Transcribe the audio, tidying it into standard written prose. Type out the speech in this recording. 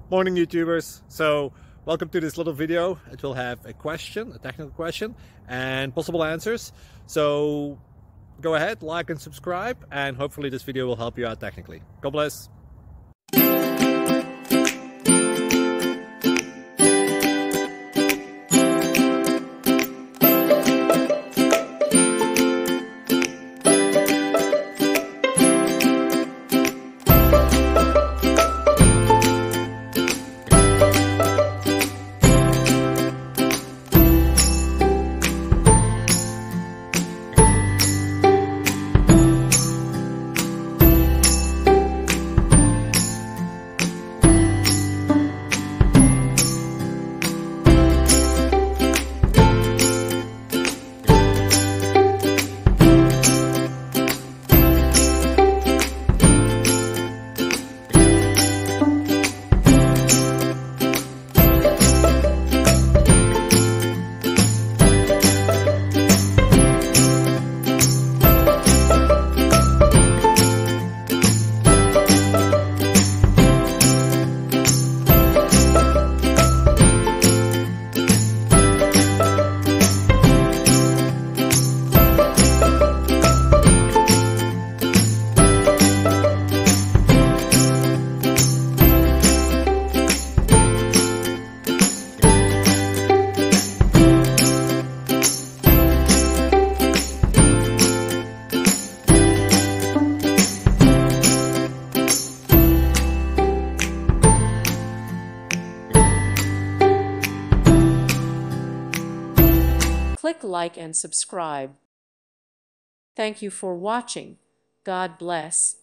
Morning YouTubers. So welcome to this little video. It will have a question, a technical question, and possible answers. So go ahead, like and subscribe, and hopefully this video will help you out technically. God bless. Click like and subscribe. Thank you for watching. God bless.